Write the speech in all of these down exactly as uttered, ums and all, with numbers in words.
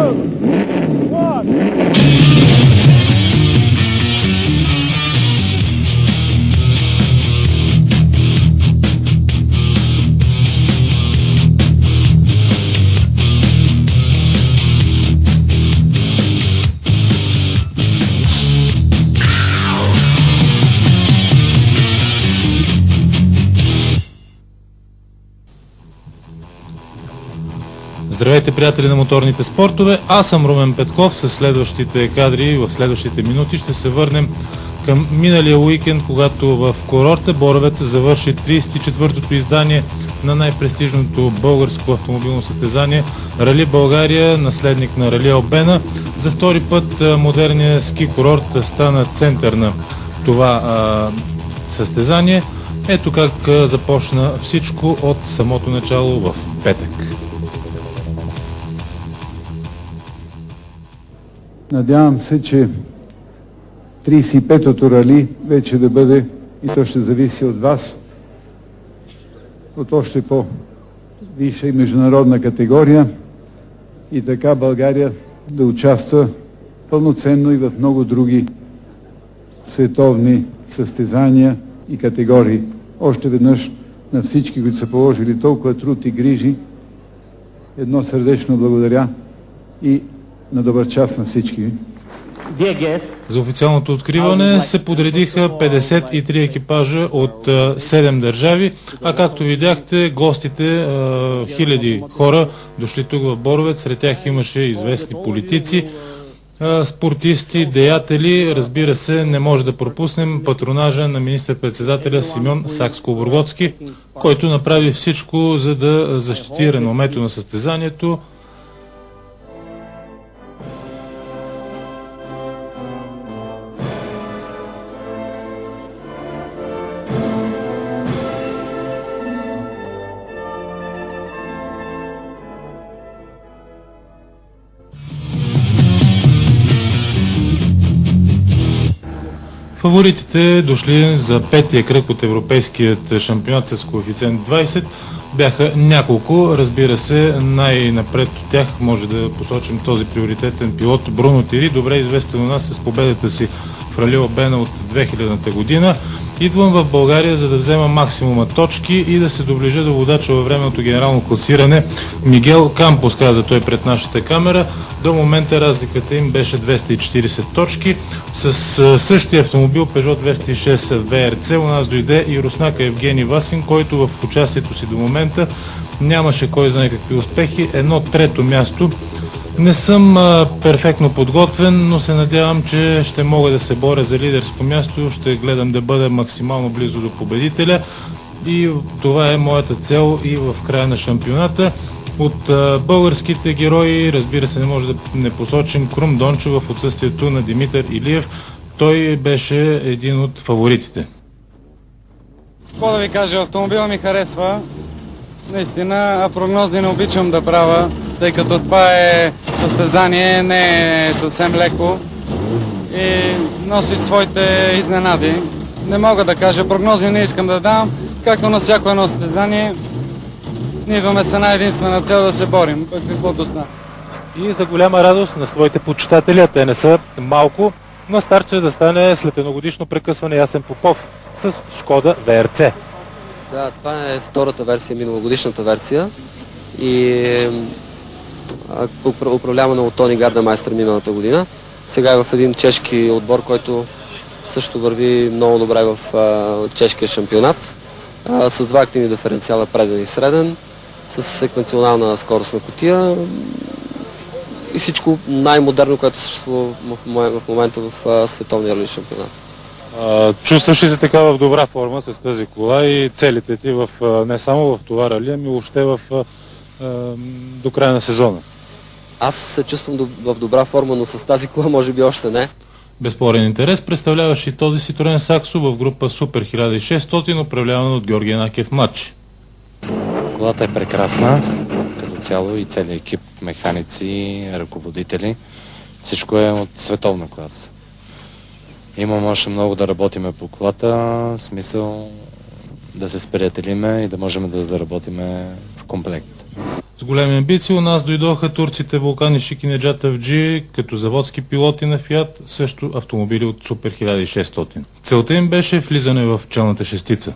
Здравейте, приятели на моторните спортове, аз съм Румен Петков. С следващите кадри в следващите минути ще се върнем към миналия уикенд, когато в курорта Боровец завърши тридесет и четвъртото издание на най-престижното българско автомобилно състезание Рали България, наследник на Рали Албена. За втори път модерният ски курорт стана център на това а, състезание. Ето как започна всичко от самото начало в петък. Надявам се, че тридесет и петото рали вече да бъде, и то ще зависи от вас, от още по-висша и международна категория, и така България да участва пълноценно и в много други световни състезания и категории. Още веднъж на всички, които са положили толкова труд и грижи, едно сърдечно благодаря и на добър час на всички. За официалното откриване се подредиха петдесет и три екипажа от седем държави, а както видяхте, гостите, хиляди хора дошли тук в Боровец, сред тях имаше известни политици, спортисти, деятели. Разбира се, не може да пропуснем патронажа на министър-председателя Симеон Сакскобургготски, който направи всичко, за да защити реномето на състезанието. Фаворитите, дошли за петия кръг от европейският шампионат с коефициент двадесет, бяха няколко. Разбира се, най-напред от тях може да посочим този приоритетен пилот Бруно Тири, добре известен у нас с победата си в Рали Албена от две хилядната година. Идвам в България, за да взема максимума точки и да се доближа до водача във временното генерално класиране Мигел Кампос, каза той пред нашата камера. До момента разликата им беше двеста и четиридесет точки. С същия автомобил Peugeot двеста и шест Ви Ар Ци у нас дойде и руснака Евгений Васин, който в участието си до момента нямаше кой знае какви успехи. Едно трето място. Не съм а, перфектно подготвен, но се надявам, че ще мога да се боря за лидерско място. Ще гледам да бъда максимално близо до победителя и това е моята цел и в края на шампионата. От а, българските герои, разбира се, не може да не посочим Крум Дончев в отсъствието на Димитър Илиев. Той беше един от фаворитите. Какво да ви кажа, автомобила ми харесва. Наистина, а прогнози не обичам да правя, тъй като това е състезание, не е съвсем леко и носи своите изненади. Не мога да кажа, прогнози не искам да дам, както на всяко едно състезание. Ние идваме с една единствена цел да се борим, пък каквото стане. И за голяма радост на своите почитатели, а те не са малко, на старт ще да стане след едногодишно прекъсване Ясен Попов с Шкода Ви Ар Ци. Да, това е втората версия, миналогодишната версия и управлявана от Тони Гардемайстър миналата година. Сега е в един чешки отбор, който също върви много добре в а, чешкия шампионат, а, с два активни диференциала, преден и среден, с секвенционална скорост на кутия и всичко най-модерно, което съществува в момента в а, световния рали шампионат. Чувстваш ли се така в добра форма с тази кола и целите ти в, не само в това рали, ами въобще в, до края на сезона? Аз се чувствам в добра форма, но с тази кола може би още не. Безспорен интерес представляваш и този Citroen Saxo в група Супер хиляда и шестстотин, управляван от Георги Накев младши. Колата е прекрасна, като цяло и целият екип, механици, ръководители. Всичко е от световна класа. Имам още много да работиме по колата, в смисъл да се сприятелиме и да можем да заработиме в комплект. С големи амбиции у нас дойдоха турците Вулканишик и Неджат Авджи като заводски пилоти на Фиат, също автомобили от Супер хиляда и шестстотин. Целта им беше влизане в челната шестица.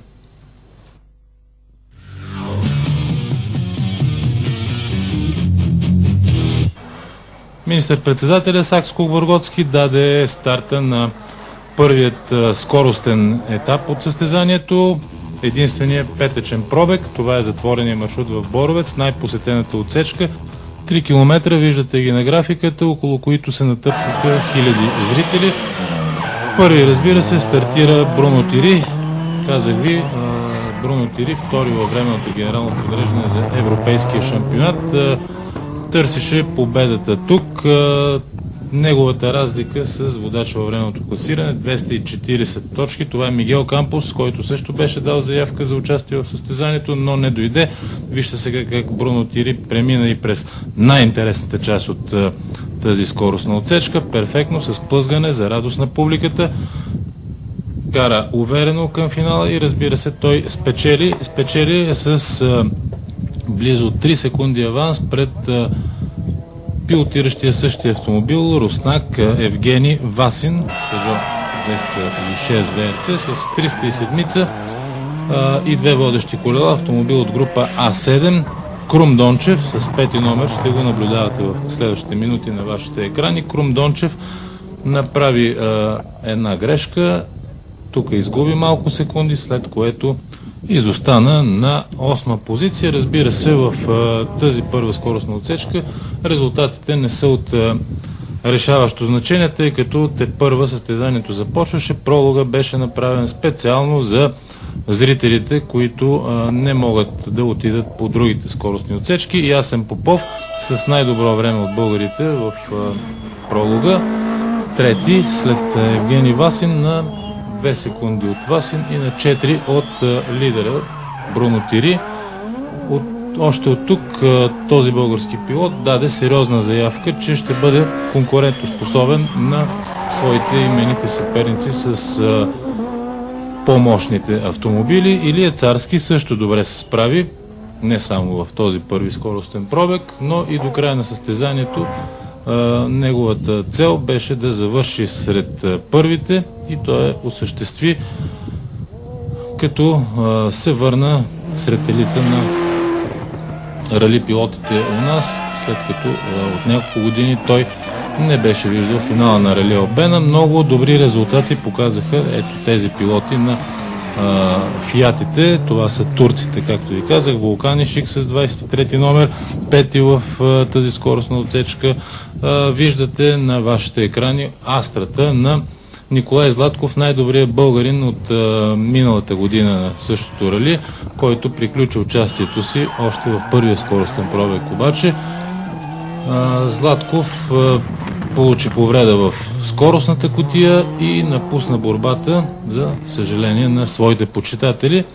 Министър-председателя Сакскобургготски даде старта на първият скоростен етап от състезанието. Единственият петъчен пробег, това е затворения маршрут в Боровец, най-посетената отсечка. три километра, виждате ги на графиката, около които се натъпваха хиляди зрители. Първи, разбира се, стартира Бруно Тири. Казах ви, Бруно Тири, втори във временното генерално подреждане за европейския шампионат. Търсеше победата тук. Неговата разлика с водач във временното класиране двеста и четиридесет точки. Това е Мигел Кампус, който също беше дал заявка за участие в състезанието, но не дойде. Вижте сега как Бруно Тири премина и през най-интересната част от тази скоростна отсечка. Перфектно, с плъзгане за радост на публиката. Кара уверено към финала и разбира се, той спечели, спечели с а, близо три секунди аванс пред а, пилотиращия същия автомобил руснак Евгений Васин, Peugeot двеста и шест В Р Ц с триста и седем а, и две водещи колела, автомобил от група А седем. Крум Дончев с пети номер, ще го наблюдавате в следващите минути на вашите екрани. Крум Дончев направи а, една грешка, тук изгуби малко секунди, след което изостана на осма позиция. Разбира се, в а, тази първа скоростна отсечка резултатите не са от а, решаващо значение, тъй като те първа състезанието започваше. Пролога беше направен специално за зрителите, които а, не могат да отидат по другите скоростни отсечки. Ясен Попов с най-добро време от българите в а, пролога. Трети след Евгений Васин, на две секунди от Васин и на четири от а, лидера Бруно Тири. От, още от тук а, този български пилот даде сериозна заявка, че ще бъде конкурентоспособен на своите именити съперници с а, по-мощните автомобили. Илия Царски също добре се справи, не само в този първи скоростен пробег, но и до края на състезанието а, неговата цел беше да завърши сред а, първите и той е осъществи, като а, се върна сред елита на рали пилотите у нас, след като а, от няколко години той не беше виждал финала на Рали Албена. Много добри резултати показаха ето тези пилоти на а, фиатите. Това са турците, както ви казах. Вулканишик с двадесет и трети номер, пети в а, тази скоростна отсечка. А, виждате на вашите екрани Астрата на Николай Златков, най-добрият българин от а, миналата година на същото рали, който приключи участието си още в първия скоростен пробег. Обаче а, Златков а, получи повреда в скоростната кутия и напусна борбата, за съжаление на своите почитатели.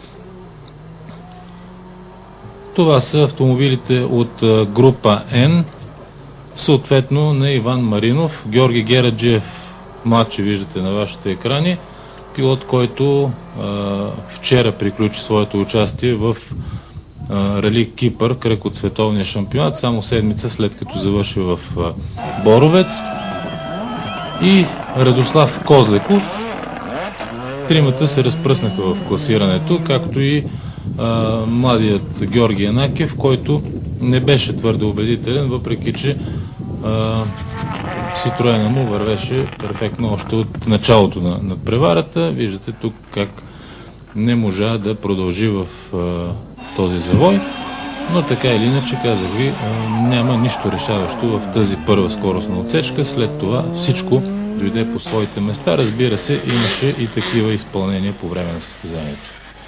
Това са автомобилите от а, група Н, съответно на Иван Маринов, Георги Гераджиев младши, виждате на вашите екрани, пилот, който а, вчера приключи своето участие в а, Рали Кипър, кръг от световния шампионат, само седмица след като завърши в а, Боровец, и Радослав Козлеков. Тримата се разпръснаха в класирането, както и а, младият Георги Янакев, който не беше твърде убедителен, въпреки че а, Ситроена му вървеше перфектно още от началото на надпреварата. Виждате тук как не можа да продължи в а, този завой, но така или иначе, казах ви, а, няма нищо решаващо в тази първа скоростна отсечка. След това всичко дойде по своите места. Разбира се, имаше и такива изпълнения по време на състезанието.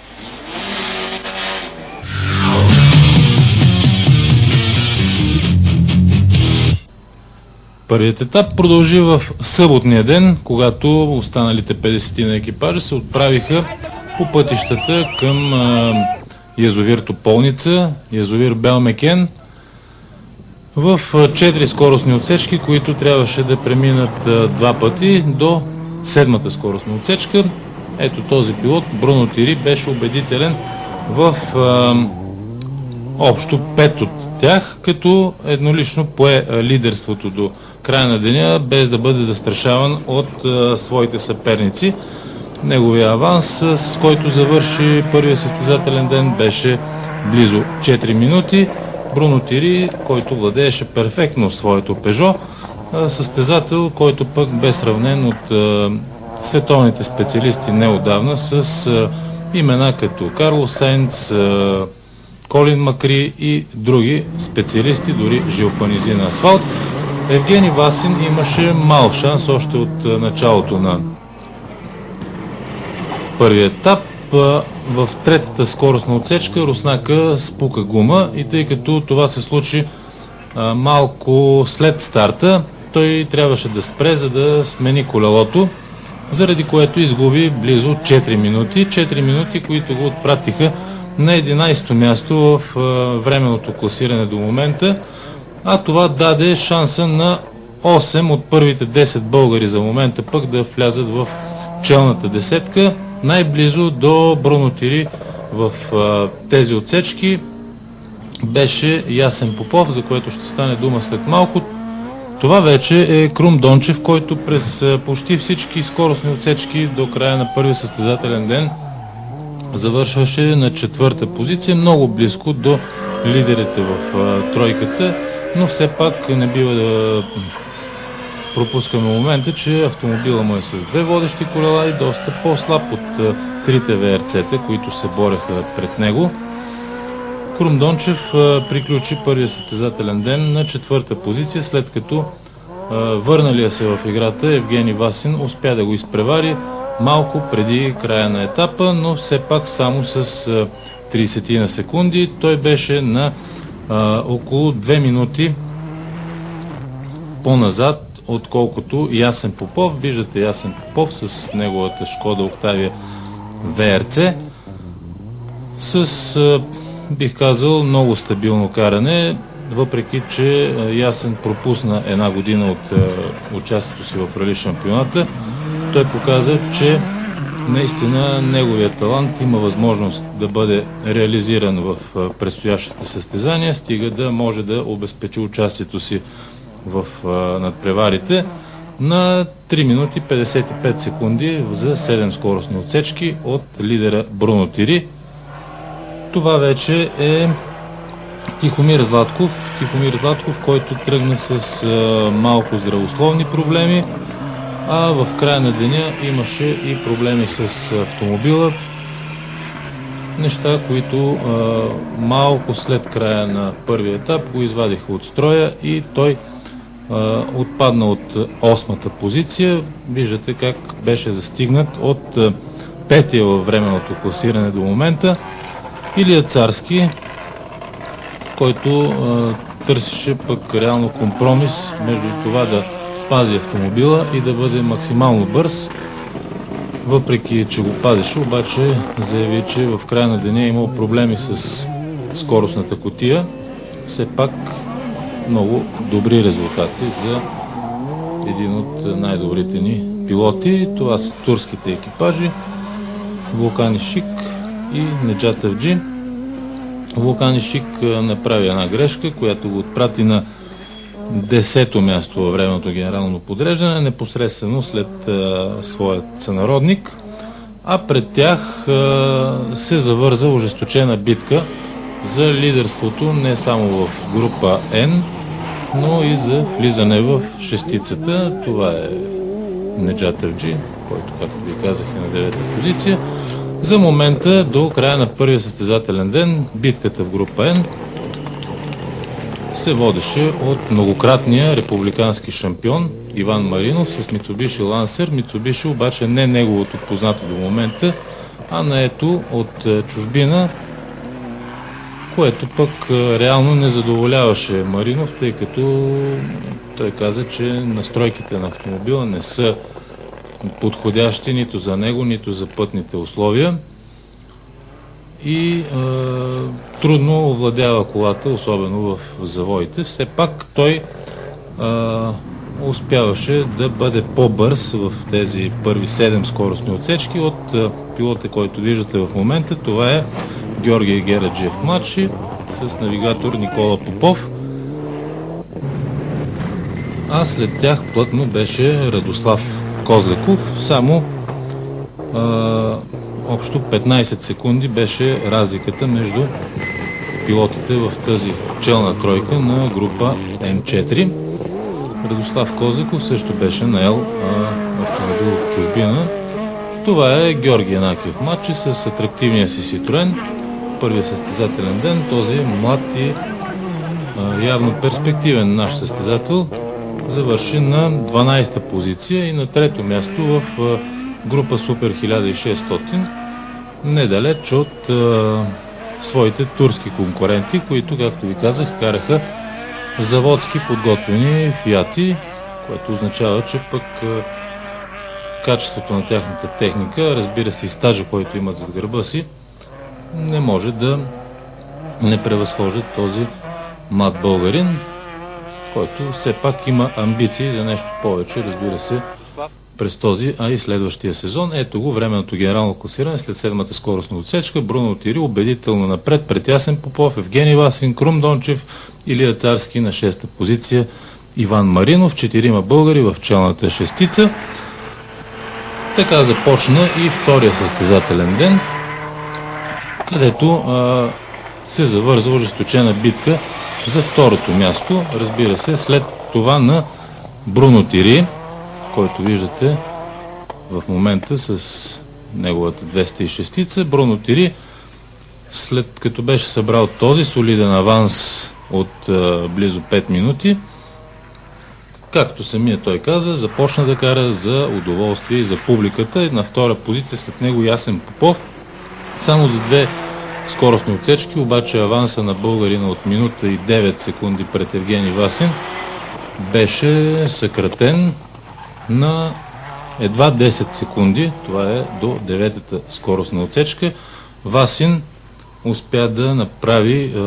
Първият етап продължи в съботния ден, когато останалите петдесет на екипажа се отправиха по пътищата към а, язовир Тополница, язовир Белмекен, в четири скоростни отсечки, които трябваше да преминат а, два пъти до седмата скоростна отсечка. Ето този пилот, Бруно Тири, беше убедителен в а, общо пет от тях, като еднолично пое лидерството до края на деня, без да бъде застрашаван от а, своите съперници. Неговия аванс, с който завърши първия състезателен ден, беше близо четири минути. Бруно Тири, който владееше перфектно своето Пежо, състезател, който пък бе сравнен от а, световните специалисти неодавна с а, имена като Карлос Сайнц, а, Колин Макри и други специалисти, дори Жилпанизи на асфалт. Евгений Васин имаше мал шанс още от а, началото на първия етап. В третата скоростна отсечка Руснака спука гума и тъй като това се случи а, малко след старта, той трябваше да спре, за да смени колелото, заради което изгуби близо четири минути. четири минути, които го отпратиха на единайсето място в а, временното класиране до момента, а това даде шанса на осем от първите десет българи за момента пък да влязат в челната десетка. Най-близо до Бруно Тири в а, тези отсечки беше Ясен Попов, за което ще стане дума след малко. Това вече е Крум Дончев, който през а, почти всички скоростни отсечки до края на първия състезателен ден завършваше на четвърта позиция, много близко до лидерите в а, тройката, но все пак не бива да пропускаме момента, че автомобила му е с две водещи колела и доста по-слаб от а, трите ви ар ци-та, които се бореха пред него. Крум Дончев а, приключи първия състезателен ден на четвърта позиция, след като а, върналия се в играта Евгений Васин успя да го изпревари малко преди края на етапа, но все пак само с а, трийсет на секунди. Той беше на а, около две минути по-назад, отколкото Ясен Попов. Виждате Ясен Попов с неговата Шкода Октавия ви ар ци с, бих казал, много стабилно каране, въпреки че Ясен пропусна една година от участието си в рали шампионата. Той показа, че наистина неговият талант има възможност да бъде реализиран в предстоящите състезания, стига да може да обезпечи участието си в а, надпреварите на три минути петдесет и пет секунди за седем скоростни отсечки от лидера Бруно Тири. Това вече е Тихомир Златков. Тихомир Златков, който тръгна с а, малко здравословни проблеми, а в края на деня имаше и проблеми с автомобила. Неща, които а, малко след края на първия етап го извадиха от строя и той Uh, отпадна от осмата позиция. Виждате как беше застигнат от uh, петия във временното класиране до момента Илия Царски, който uh, търсеше пък реално компромис между това да пази автомобила и да бъде максимално бърз. Въпреки че го пазеше, обаче заяви, че в края на деня е имал проблеми с скоростната кутия. Все пак много добри резултати за един от най-добрите ни пилоти. Това са турските екипажи Вулкан Ишик и Неджат Авджи. Вулкан Ишик направи една грешка, която го отпрати на десето място във времето генерално подреждане, непосредствено след а, своят сънародник, а пред тях а, се завърза ожесточена битка за лидерството не само в група N, но и за влизане в шестицата. Това е Неджат Авджи, който, както ви казах, е на девета позиция. За момента, до края на първия състезателен ден, битката в група N се водеше от многократния републикански шампион Иван Маринов с Мицубиши Лансер. Мицубиши обаче не неговото познато до момента, а наето от чужбина, което пък реално не задоволяваше Маринов, тъй като той каза, че настройките на автомобила не са подходящи нито за него, нито за пътните условия и е, трудно овладява колата, особено в завоите. Все пак той е, успяваше да бъде по-бърз в тези първи седем скоростни отсечки от е, пилота, който виждате в момента. Това е Георгий Гераджиев младши, с навигатор Никола Попов. А след тях плътно беше Радослав Козлеков. Само а, общо петнайсет секунди беше разликата между пилотите в тази челна тройка на група М четири. Радослав Козлеков също беше наел а, автомобил от чужбина. Това е Георги Янакиев матч с атрактивния си Ситроен. Първият състезателен ден, този млад и а, явно перспективен наш състезател завърши на дванайсета позиция и на трето място в а, група Супер хиляда и шестстотин, недалеч от а, своите турски конкуренти, които, както ви казах, караха заводски подготвени фиати, което означава, че пък а, качеството на тяхната техника, разбира се и стажа, който имат зад гърба си, не може да не превъзхождат този млад българин, който все пак има амбиции за нещо повече, разбира се, през този, а и следващия сезон. Ето го временното генерално класиране след седмата скоростна отсечка. Бруно Тири убедително напред пред Ясен Попов, Евгений Васин, Крум Дончев, Илия Царски на шеста позиция, Иван Маринов, четирима българи в челната шестица. Така започна и втория състезателен ден, където а, се завърза ожесточена битка за второто място. Разбира се, след това на Бруно Тири, който виждате в момента с неговата двеста и шеста. Бруно Тири, след като беше събрал този солиден аванс от а, близо пет минути, както самия той каза, започна да кара за удоволствие и за публиката. И на втора позиция след него Ясен Попов. Само за две скоростни отсечки, обаче аванса на българина от минута и девет секунди пред Евгений Васин беше съкратен на едва десет секунди. Това е до деветата скоростна отсечка. Васин успя да направи е,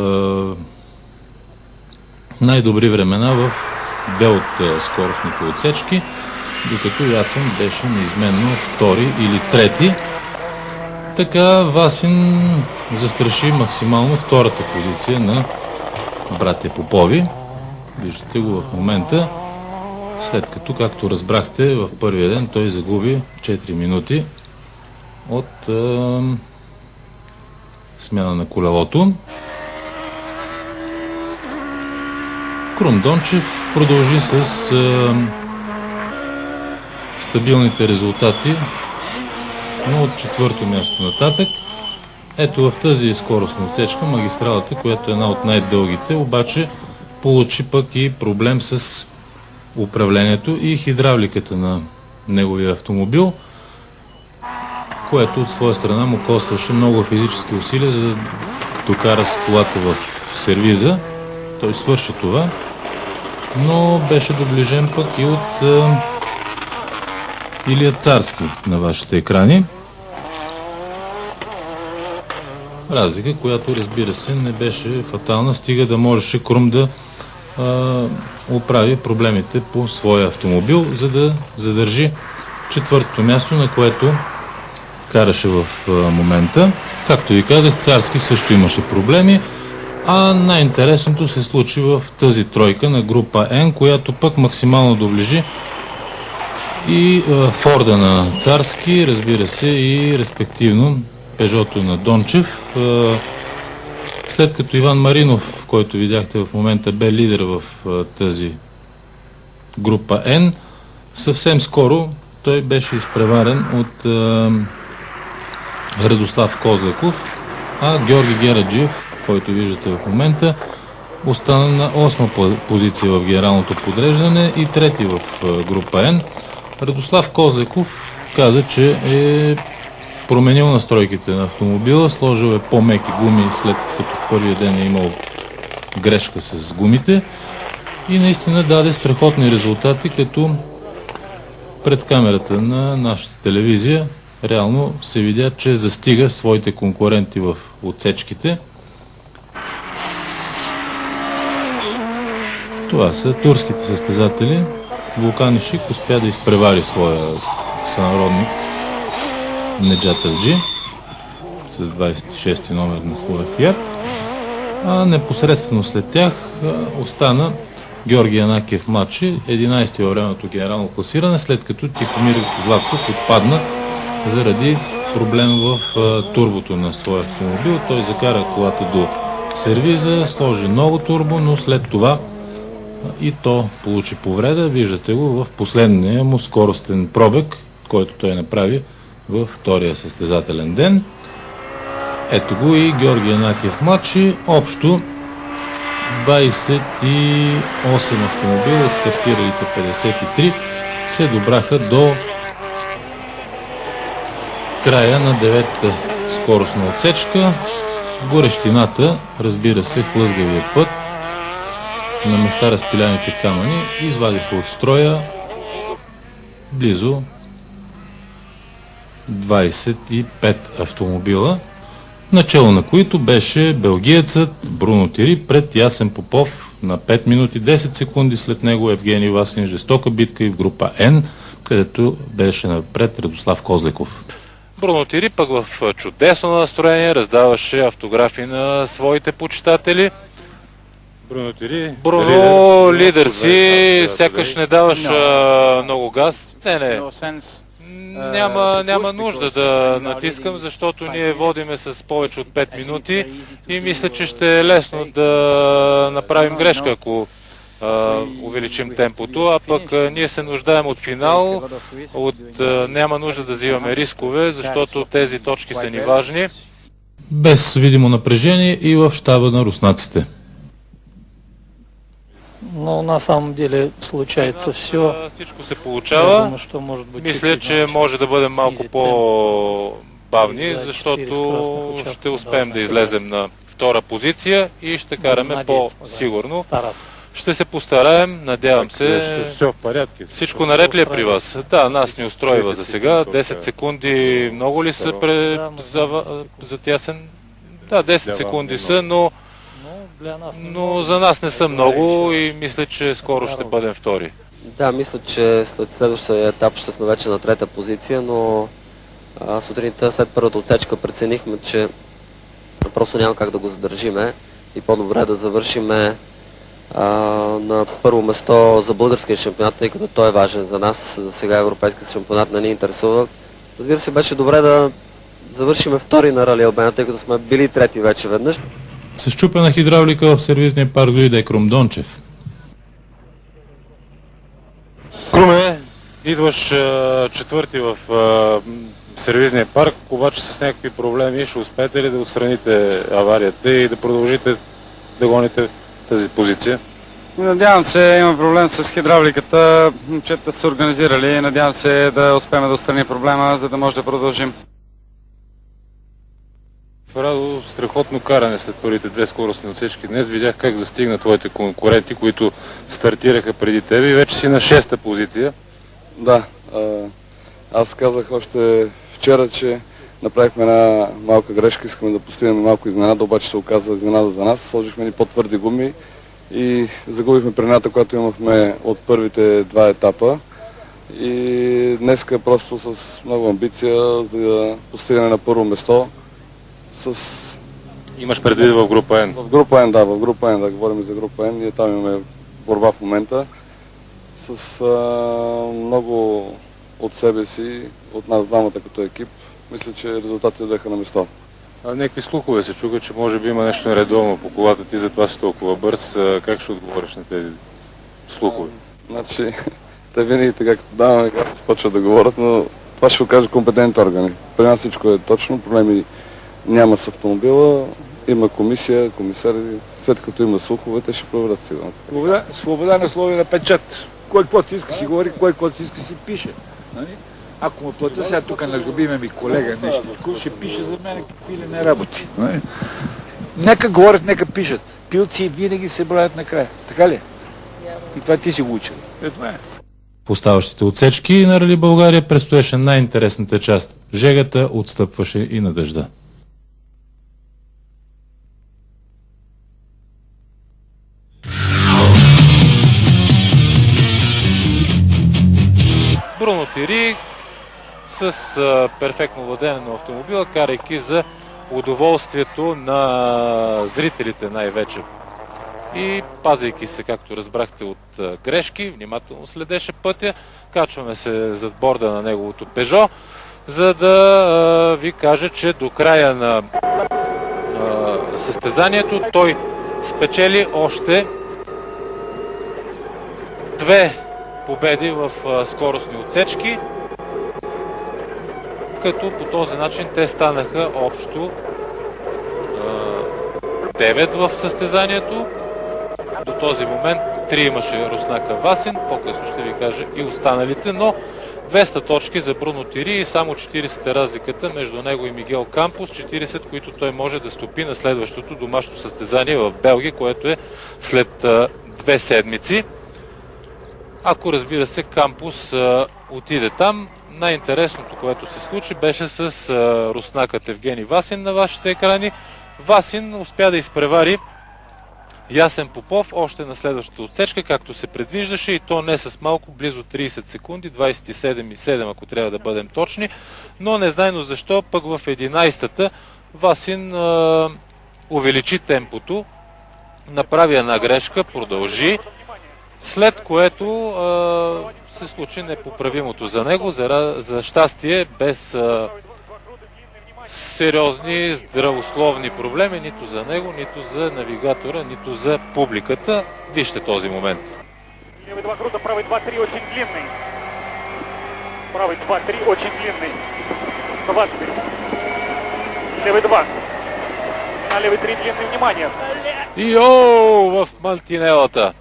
най-добри времена в две от е, скоростните отсечки, докато Ясен беше неизменно втори или трети. Така Васин застраши максимално втората позиция на братя Попови. Виждате го в момента, след като, както разбрахте, в първия ден той загуби четири минути от е, смяна на колелото. Крум Дончев продължи с е, стабилните резултати, но от четвърто място нататък. Ето в тази скоростна отсечка, магистралата, която е една от най-дългите, обаче получи пък и проблем с управлението и хидравликата на неговия автомобил, което от своя страна му костваше много физически усилия, за да докара с колата в сервиза. Той свърши това, но беше доближен пък и от е, Илия Царски на вашите екрани. Разлика, която, разбира се, не беше фатална, стига да можеше Крум да а, оправи проблемите по своя автомобил, за да задържи четвъртото място, на което караше в а, момента. Както ви казах, Царски също имаше проблеми, а най-интересното се случи в тази тройка на група Н, която пък максимално доближи и а, Форда на Царски, разбира се, и респективно Пежото на Дончев. След като Иван Маринов, който видяхте в момента, бе лидер в тази група Н, съвсем скоро той беше изпреварен от Радослав Козлеков, а Георги Гераджиев, който виждате в момента, остана на осма позиция в генералното подреждане и трети в група Н. Радослав Козлеков каза, че е променил настройките на автомобила, сложил е по-меки гуми, след като в първия ден е имал грешка с гумите и наистина даде страхотни резултати, като пред камерата на нашата телевизия реално се видя, че застига своите конкуренти в отсечките. Това са турските състезатели. Вулкан Ишик успя да изпревари своя сънародник Неджат Алджи с двадесет и шести номер на своя Фиат. А непосредствено след тях остана Георги Янакиев Младши, единайсети във времето генерално класиране, след като Тихомир Златков отпадна заради проблем в турбото на своя автомобил. Той закара колата до сервиза, сложи ново турбо, но след това и то получи повреда. Виждате го в последния му скоростен пробег, който той направи във втория състезателен ден. Ето го и Георги Янакиев Младши. Общо двайсет и осем автомобила, стартиралите петдесет и три, се добраха до края на деветата скоростна отсечка. Горещината, разбира се, хлъзгавия път, на места разпиляните камъни, извадиха от строя близо двайсет и пет автомобила, начало на които беше белгиецът Бруно Тири пред Ясен Попов на пет минути десет секунди, след него Евгений Васин. Жестока битка и в група Н, където беше напред Радослав Козлеков. Бруно Тири пък в чудесно настроение раздаваше автографи на своите почитатели. Бруно Тири, Бруно, лидер, лидер си, сякаш не даваш no. много газ. Не, не. No Няма, няма нужда да натискам, защото ние водиме с повече от пет минути и мисля, че ще е лесно да направим грешка, ако а, увеличим темпото, а пък а, ние се нуждаем от финал, от, а, няма нужда да взимаме рискове, защото тези точки са ни важни. Без видимо напрежение и в щаба на руснаците. Но на самом деле случается все. Всичко се получава. Мисля, че може да бъдем малко по-бавни, защото ще успеем да излезем на втора позиция и ще караме по-сигурно. Ще се постараем, надявам се. Всичко наред ли е при вас? Да, нас ни устройва за сега. десет секунди много ли са за тясен? Да, десет секунди са, но но за нас не са много и мисля, че скоро ще бъдем втори. Да, мисля, че след следващия етап ще сме вече на трета позиция, но а, сутринта след първата отсечка преценихме, че просто няма как да го задържиме и по-добре да завършиме а, на първо место за българския шампионат, тъй като той е важен за нас. За сега европейския шампионат не ни интересува. Разбира се, беше добре да завършиме втори на Рали Албена, тъй като сме били трети вече веднъж. С счупена хидравлика в сервизния парк дойде Крум Дончев. Круме, идваш а, четвърти в а, сервизния парк, обаче с някакви проблеми. Ще успеете ли да отстраните аварията и да продължите да гоните тази позиция? Надявам се, има проблем с хидравликата. Момчета са организирали. Надявам се да успеем да отстраним проблема, за да може да продължим. Радо, страхотно каране след първите две скоростни отсечки. Днес видях как застигна твоите конкуренти, които стартираха преди тебе и вече си на шеста позиция. Да, аз казах още вчера, че направихме една малка грешка, искаме да постигнем малко изненада, обаче се оказа изненада за нас. Сложихме ни по-твърди гуми и загубихме предната, която имахме от първите два етапа. И днеска просто с много амбиция за постигане на първо место. С... Имаш предвид в група Н? В група Н, да, в група Н, да говорим за група Н. Ние там имаме борба в момента. С а, много от себе си, от нас двамата като екип, мисля, че резултатите бяха на место. А някакви слухове се чуха, че може би има нещо нередовно по колата ти, затова си толкова бърз. Как ще отговориш на тези слухове? Значи, те винаги така като даваме газ, почват да говорят, но това ще го кажа компетентните органи. При нас всичко е точно, проблеми няма с автомобила, има комисия, комисари, след като има слухове, те ще проверят сигурно. Свобода, свобода на слови на печат. Кой каквото иска си говори, кой каквото иска си пише. Нали? Ако му платя сега тук на любиме ми колега нещо, ще пише за мен какви ли не работи. Нали? Нека говорят, нека пишат. Пилци винаги се броят накрая. Така ли? И това ти си го учил. Е, това е. По оставащите отсечки на Рали България предстоеше най-интересната част. Жегата отстъпваше и на дъжда. Бруно Тири с а, перфектно владене на автомобила, карайки за удоволствието на зрителите най-вече. И пазейки се, както разбрахте, от а, грешки, внимателно следеше пътя, качваме се зад борда на неговото Пежо, за да а, ви кажа, че до края на а, състезанието той спечели още две победи в а, скоростни отсечки, като по този начин те станаха общо а, девет в състезанието. До този момент три имаше Руснака Васин, по-късно ще ви кажа и останалите, но двеста точки за Бруно Тири и само четирийсет е разликата между него и Мигел Кампус, четирийсет, които той може да стопи на следващото домашно състезание в Белгия, което е след а, две седмици. Ако, разбира се, Кампус а, отиде там. Най-интересното, което се случи, беше с а, руснакът Евгений Васин на вашите екрани. Васин успя да изпревари Ясен Попов още на следващата отсечка, както се предвиждаше, и то не с малко, близо трийсет секунди, двайсет и седем и седем, ако трябва да бъдем точни, но незнайно защо пък в единайсетата Васин а, увеличи темпото, направи една грешка, продължи, след което а, се случи непоправимото за него, за, за щастие, без а, сериозни здравословни проблеми, нито за него, нито за навигатора, нито за публиката. Вижте този момент. Левый два круто, правый два три очень длинный. Правый два три очень длинный. двадцать. Левый два. На левый три длинный, внимание. Йоу, в мантинелата.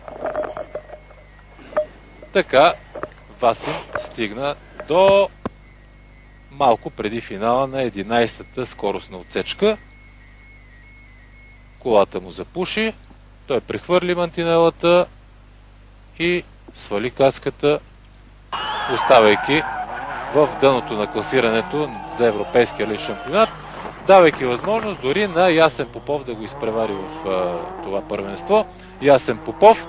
Така, Васин стигна до малко преди финала на единайсетата скоростна отсечка. Колата му запуши, той прехвърли мантинелата и свали каската, оставайки в дъното на класирането за Европейския ли шампионат, давайки възможност дори на Ясен Попов да го изпревари в а, това първенство. Ясен Попов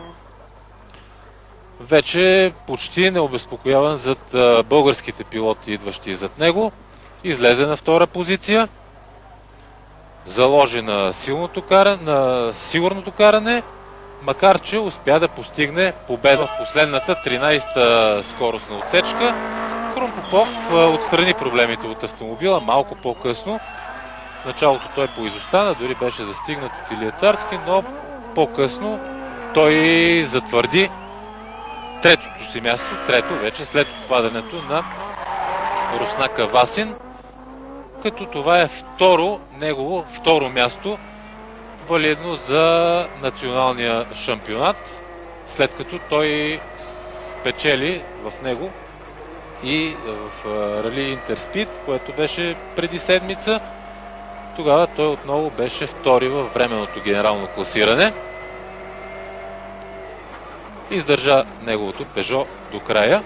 вече почти необезпокояван зад а, българските пилоти, идващи зад него, излезе на втора позиция, заложи на, силното каране, на сигурното каране, макар че успя да постигне победа в последната тринайсета скоростна отсечка. Крум Попов а, отстрани проблемите от автомобила малко по-късно. В началото той поизостана, дори беше застигнат от Илия Царски, но по-късно той затвърди третото си място, трето вече след отпадането на Руснака Васин, като това е второ, негово второ място, валидно за националния шампионат, след като той спечели в него и в Рали Интерспид, което беше преди седмица. Тогава той отново беше втори във временното генерално класиране. Издържа неговото Пежо до края.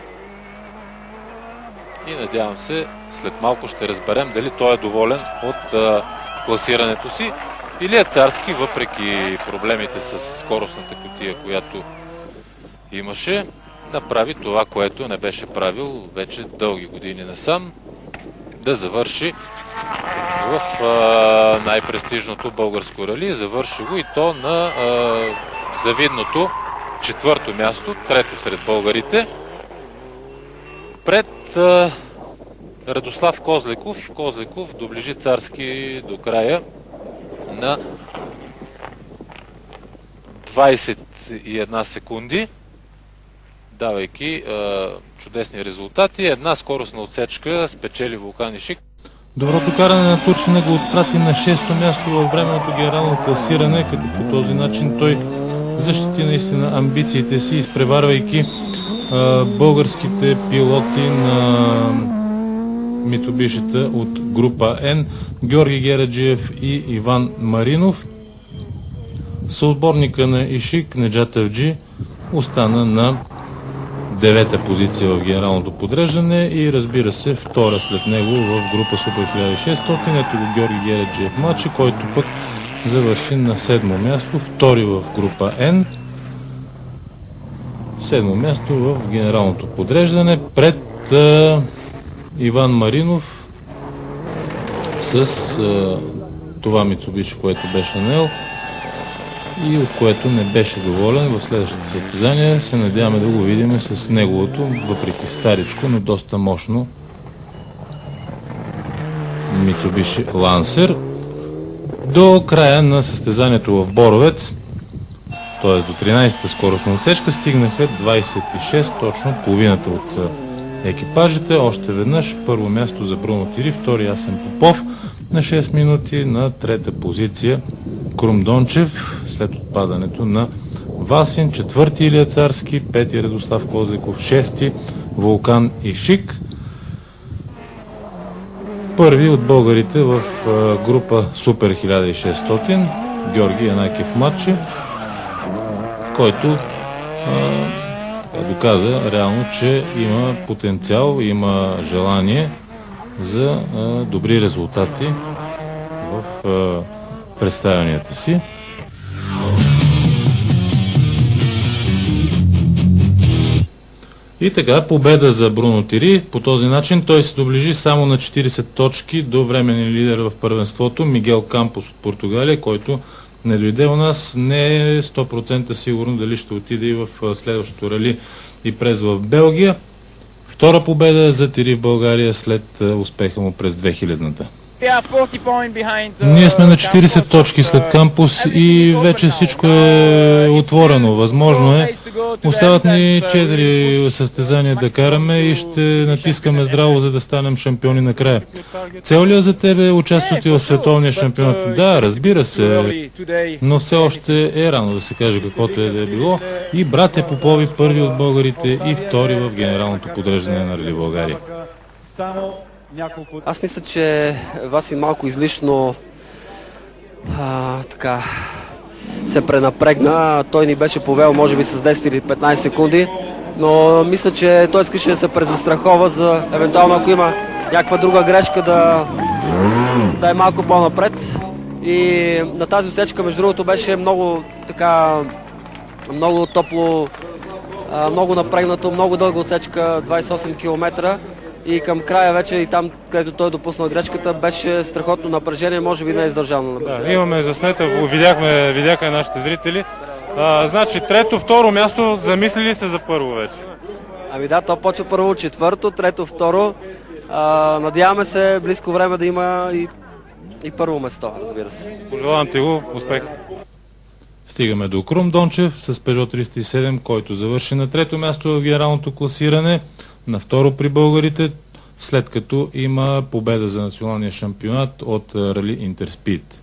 И надявам се, след малко ще разберем дали той е доволен от а, класирането си. Илия Царски, въпреки проблемите с скоростната кутия, която имаше, направи това, което не беше правил вече дълги години насам, да завърши в най-престижното българско рали. Завърши го и то на а, завидното четвърто място, трето сред българите, пред а, Радослав Козлеков. Козлеков доближи Царски до края на двайсет и една секунди, давайки а, чудесни резултати. Една скоростна отсечка спечели Вулкан Ишик. Доброто каране на Турчина го отпрати на шесто място във временното генерално класиране, като по този начин той защити наистина амбициите си, изпреварвайки а, българските пилоти на Мицубишите от група Н, Георги Гераджиев и Иван Маринов. Съотборника на Ишик, Неджат Авджи, остана на девета позиция в генералното подреждане и, разбира се, втора след него в група Супер хиляда и шестстотин. Ето го Георги Гераджиев младши, който пък завърши на седмо място, втори в група Н. Седмо място в генералното подреждане пред а, Иван Маринов с а, това Мицубиши, което беше наел и от което не беше доволен. В следващите състезания се надяваме да го видим с неговото, въпреки старичко, но доста мощно Мицубиши Лансер. До края на състезанието в Боровец, т.е. до тринайсета скоростна отсечка, стигнаха двайсет и шест, точно половината от екипажите. Още веднъж първо място за Бруно Тири, втори Асен Попов на шест минути, на трета позиция Крум Дончев след отпадането на Васин, четвърти Илия Царски, пети Радослав Козликов, шести Вулкан Ишик. Първи от българите в група Супер хиляда и шестстотин Георги Янакиев Матчи, който а, доказа реално, че има потенциал, има желание за а, добри резултати в а, представянията си. И така, победа за Бруно Тири. По този начин той се доближи само на четирийсет точки до временен лидер в първенството Мигел Кампос от Португалия, който не дойде у нас. Не е сто процента сигурно дали ще отиде и в следващото рали и през в Белгия. Втора победа за Тири в България след успеха му през две хилядната. Ние сме на четирийсет точки след Кампус и вече всичко е отворено. Възможно е. Остават ни четири състезания да караме и ще натискаме здраво, за да станем шампиони накрая. Цел ли е за тебе участвате в световния шампионат? Да, разбира се, но все още е рано да се каже каквото е да е било. И братя Попови, първи от българите и втори в генералното подреждане на Рали България. Аз мисля, че Васин малко излишно а, така се пренапрегна. Той ни беше повел може би с десет или петнайсет секунди, но мисля, че той искаше да се презастрахова за евентуално ако има някаква друга грешка да, да е малко по-напред. И на тази отсечка, между другото, беше много така много топло, а, много напрегнато, много дълга отсечка, двайсет и осем километра. И към края вече и там, където той допуснал грешката, беше страхотно напрежение, може би не е издържано. Да, имаме заснета, видяхме, видяха нашите зрители. А, значи трето, второ място, замислили се за първо вече? Ами да, то почва първо, четвърто, трето, второ. А, надяваме се близко време да има и, и първо место, разбира се. Пожелавам ти го, успех! Стигаме до Крум Дончев с Пежо триста и седем, който завърши на трето място в генералното класиране. На второ при българите, след като има победа за националния шампионат от Рали Интерспид.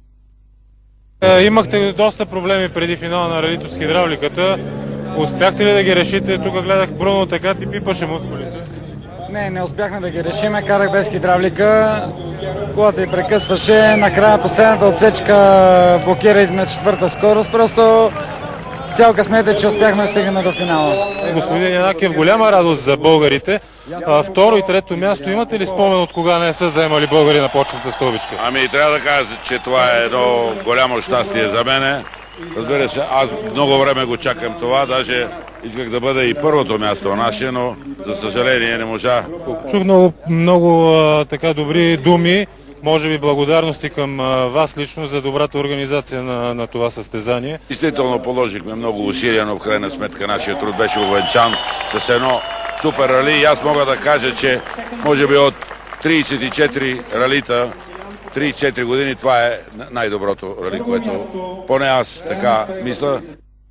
Е, имахте доста проблеми преди финала на ралито с хидравликата. Успяхте ли да ги решите? Тук гледах Бруно, така ти пипаше мускулите. Не, не успяхме да ги решиме. Карах без хидравлика. Колата й прекъсваше. Накрая последната отсечка блокира на четвърта скорост. Просто цял късмет е, че успяхме да стигнем до финала. Господин Янакиев, голяма радост за българите. А, второ и трето място, имате ли спомен от кога не са заемали българи на почетната стълбичка? Ами трябва да кажа, че това е едно голямо щастие за мене. Разбира се, аз много време го чакам това, даже исках да бъде и първото място наше, но за съжаление не можа. Чух много, много а, така добри думи, може би благодарности към а, вас лично за добрата организация на, на това състезание. Действително положихме много усилия, но в крайна сметка нашия труд беше увенчан с едно супер рали и аз мога да кажа, че може би от трийсет и четири ралита, трийсет и четири години, това е най-доброто рали, което поне аз така мисля.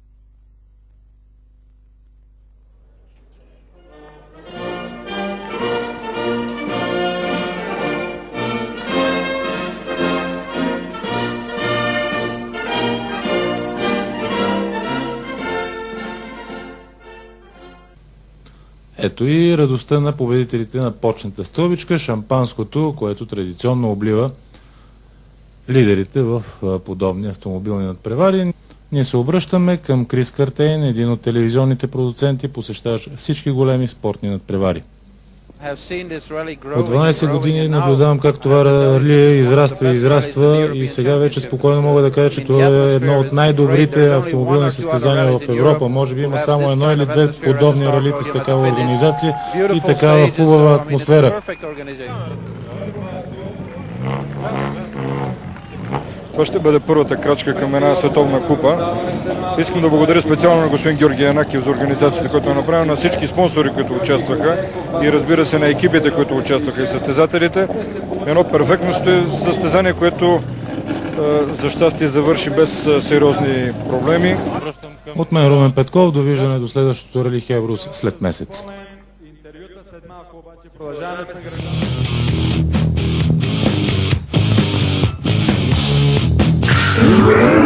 Ето и радостта на победителите на почната стълбичка, шампанското, което традиционно облива лидерите в подобни автомобилни надпревари. Ние се обръщаме към Крис Картейн, един от телевизионните продуценти, посещаващ всички големи спортни надпревари. От дванайсет години наблюдавам как това рали израства и израства и сега вече спокойно мога да кажа, че това е едно от най-добрите автомобилни състезания в Европа. Може би има само едно или две подобни ралите с такава организация и такава хубава атмосфера. Това ще бъде първата крачка към една световна купа. Искам да благодаря специално на господин Георги Янакиев за организацията, която е направена, на всички спонсори, които участваха и разбира се на екипите, които участваха и състезателите. Едно перфектно състезание, което за щастие завърши без сериозни проблеми. От мен Румен Петков, довиждане до следващото Рали Хеврос след месец. Yeah.